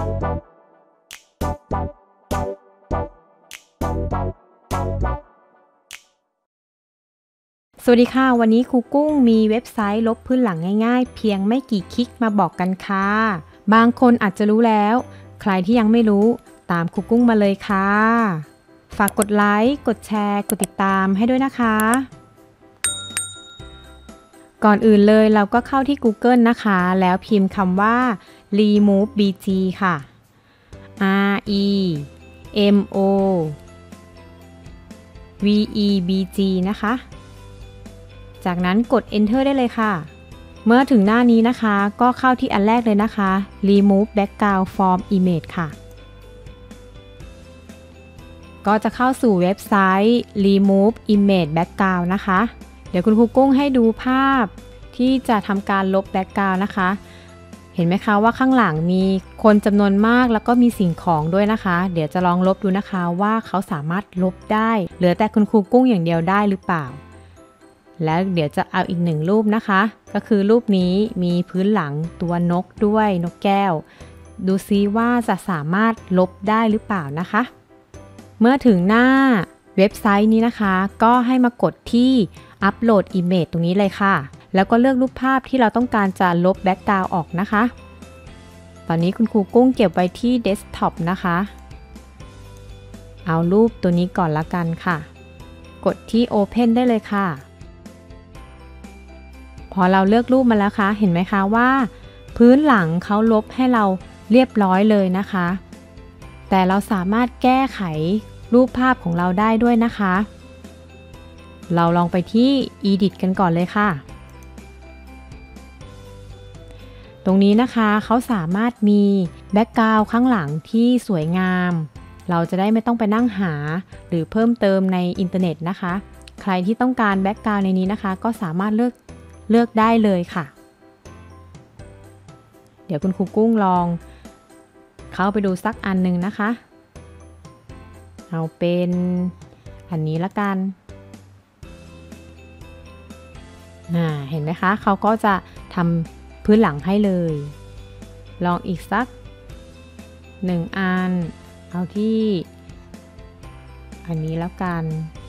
สวัสดีค่ะวันนี้ครูกุ้งมีเว็บไซต์ลบพื้นหลังง่ายๆเพียงไม่กี่คลิกมาบอกกันค่ะบางคนอาจจะรู้แล้วใครที่ยังไม่รู้ตามครูกุ้งมาเลยค่ะฝากกดไลค์กดแชร์กดติดตามให้ด้วยนะคะก่อนอื่นเลยเราก็เข้าที่ Google นะคะแล้วพิมพ์คำว่า remove bg ค่ะ r e m o v e b g นะคะจากนั้นกด Enter ได้เลยค่ะเมื่อถึงหน้านี้นะคะก็เข้าที่อันแรกเลยนะคะ Remove Background from Image ค่ะก็จะเข้าสู่เว็บไซต์ Remove Image Background นะคะเดี๋ยวคุณครูกุ้งให้ดูภาพที่จะทำการลบ Background นะคะเห็นไหมคะว่าข้างหลังมีคนจำนวนมากแล้วก็มีสิ่งของด้วยนะคะเดี๋ยวจะลองลบดูนะคะว่าเขาสามารถลบได้เหลือแต่คุณครูกุ้งอย่างเดียวได้หรือเปล่าแล้วเดี๋ยวจะเอาอีกหนึ่งรูปนะคะก็คือรูปนี้มีพื้นหลังตัวนกด้วยนกแก้วดูซิว่าจะสามารถลบได้หรือเปล่านะคะเมื่อถึงหน้าเว็บไซต์นี้นะคะก็ให้มากดที่อัปโหลดอิมเมจตรงนี้เลยค่ะแล้วก็เลือกรูปภาพที่เราต้องการจะลบแบ็คกราวด์ออกนะคะตอนนี้คุณครูกุ้งเก็บไว้ที่เดสก์ท็อปนะคะเอารูปตัวนี้ก่อนละกันค่ะกดที่ Open ได้เลยค่ะพอเราเลือกรูปมาแล้วคะเห็นไหมคะว่าพื้นหลังเขาลบให้เราเรียบร้อยเลยนะคะแต่เราสามารถแก้ไขรูปภาพของเราได้ด้วยนะคะเราลองไปที่ Edit กันก่อนเลยค่ะตรงนี้นะคะเขาสามารถมีแบ็คกราวด์ข้างหลังที่สวยงามเราจะได้ไม่ต้องไปนั่งหาหรือเพิ่มเติมในอินเทอร์เน็ตนะคะใครที่ต้องการแบ็คกราวด์ในนี้นะคะก็สามารถเลือกได้เลยค่ะเดี๋ยวคุณครูกุ้งลองเข้าไปดูสักอันหนึ่งนะคะเอาเป็นอันนี้ละกันเห็นไหมคะเขาก็จะทำพื้นหลังให้เลยลองอีกสัก1อันเอาที่อันนี้แล้วกัน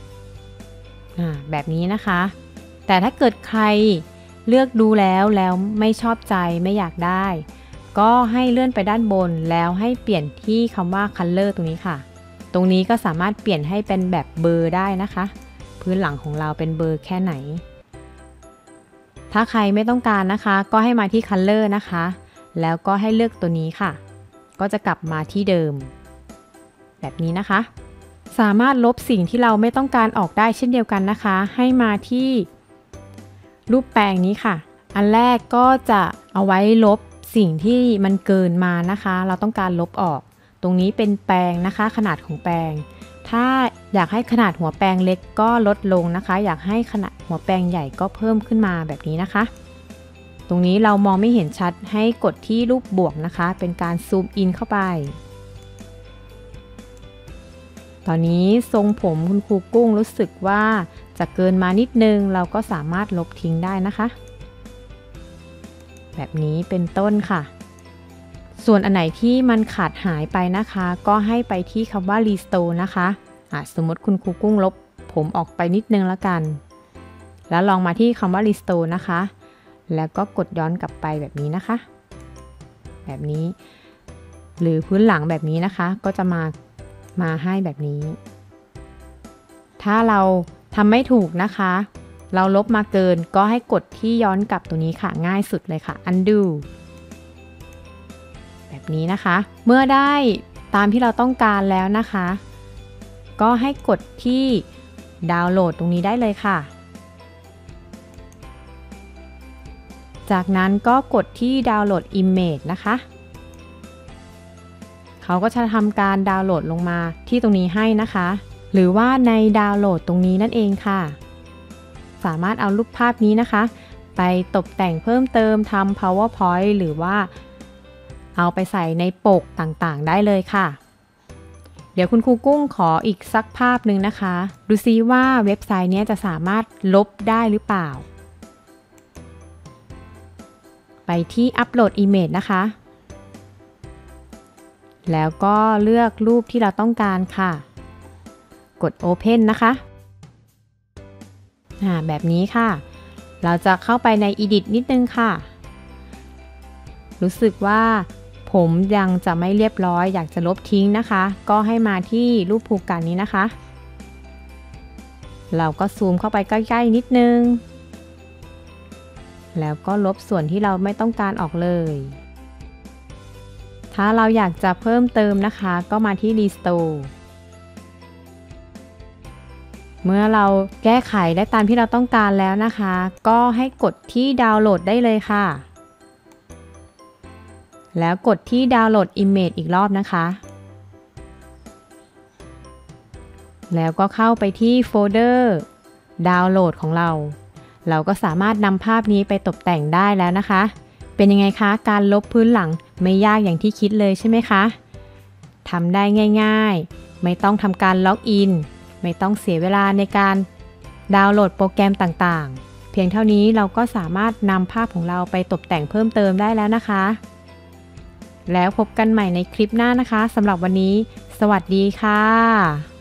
แบบนี้นะคะแต่ถ้าเกิดใครเลือกดูแล้วไม่ชอบใจไม่อยากได้ก็ให้เลื่อนไปด้านบนแล้วให้เปลี่ยนที่คำว่า Color ตรงนี้ค่ะตรงนี้ก็สามารถเปลี่ยนให้เป็นแบบเบลอได้นะคะพื้นหลังของเราเป็นเบลอแค่ไหนถ้าใครไม่ต้องการนะคะก็ให้มาที่ Color นะคะแล้วก็ให้เลือกตัวนี้ค่ะก็จะกลับมาที่เดิมแบบนี้นะคะสามารถลบสิ่งที่เราไม่ต้องการออกได้เช่นเดียวกันนะคะให้มาที่รูปแปลงนี้ค่ะอันแรกก็จะเอาไว้ลบสิ่งที่มันเกินมานะคะเราต้องการลบออกตรงนี้เป็นแปลงนะคะขนาดของแปลงถ้าอยากให้ขนาดหัวแปลงเล็กก็ลดลงนะคะอยากให้ขนาดหัวแปลงใหญ่ก็เพิ่มขึ้นมาแบบนี้นะคะตรงนี้เรามองไม่เห็นชัดให้กดที่รูปบวกนะคะเป็นการซูมอินเข้าไปตอนนี้ทรงผมคุณครูกุ้งรู้สึกว่าจะเกินมานิดนึงเราก็สามารถลบทิ้งได้นะคะแบบนี้เป็นต้นค่ะส่วนอันไหนที่มันขาดหายไปนะคะก็ให้ไปที่คำว่า Restore นะคะสมมติคุณครูกุ้งลบผมออกไปนิดนึงแล้วกันแล้วลองมาที่คำว่า Restore นะคะแล้วก็กดย้อนกลับไปแบบนี้นะคะแบบนี้หรือพื้นหลังแบบนี้นะคะก็จะมาให้แบบนี้ถ้าเราทำไม่ถูกนะคะเราลบมาเกินก็ให้กดที่ย้อนกลับตัวนี้ค่ะง่ายสุดเลยค่ะ undo แบบนี้นะคะเมื่อได้ตามที่เราต้องการแล้วนะคะก็ให้กดที่ดาวน์โหลดตรงนี้ได้เลยค่ะจากนั้นก็กดที่ดาวน์โหลด Image นะคะเขาก็จะทำการดาวน์โหลดลงมาที่ตรงนี้ให้นะคะหรือว่าในดาวน์โหลดตรงนี้นั่นเองค่ะสามารถเอารูปภาพนี้นะคะไปตกแต่งเพิ่มเติมทำ PowerPoint หรือว่าเอาไปใส่ในปกต่างๆได้เลยค่ะเดี๋ยวคุณครูกุ้งขออีกสักภาพหนึ่งนะคะดูซิว่าเว็บไซต์นี้จะสามารถลบได้หรือเปล่าไปที่อัปโหลดอิมเมจนะคะแล้วก็เลือกรูปที่เราต้องการค่ะกด Open นะคะแบบนี้ค่ะเราจะเข้าไปใน Edit นิดนึงค่ะรู้สึกว่าผมยังจะไม่เรียบร้อยอยากจะลบทิ้งนะคะก็ให้มาที่รูปผูกกันนี้นะคะเราก็ซูมเข้าไปใกล้ๆนิดนึงแล้วก็ลบส่วนที่เราไม่ต้องการออกเลยถ้าเราอยากจะเพิ่มเติมนะคะก็มาที่ Restore เมื่อเราแก้ไขได้ตามที่เราต้องการแล้วนะคะก็ให้กดที่ดาวน์โหลดได้เลยค่ะแล้วกดที่ดาวน์โหลด Image อีกรอบนะคะแล้วก็เข้าไปที่โฟลเดอร์ดาวน์โหลดของเราก็สามารถนำภาพนี้ไปตกแต่งได้แล้วนะคะเป็นยังไงคะการลบพื้นหลังไม่ยากอย่างที่คิดเลยใช่ไหมคะทำได้ง่ายๆไม่ต้องทำการล็อกอินไม่ต้องเสียเวลาในการดาวน์โหลดโปรแกรมต่างๆเพียงเท่านี้เราก็สามารถนำภาพของเราไปตกแต่งเพิ่มเติมได้แล้วนะคะแล้วพบกันใหม่ในคลิปหน้านะคะสำหรับวันนี้สวัสดีค่ะ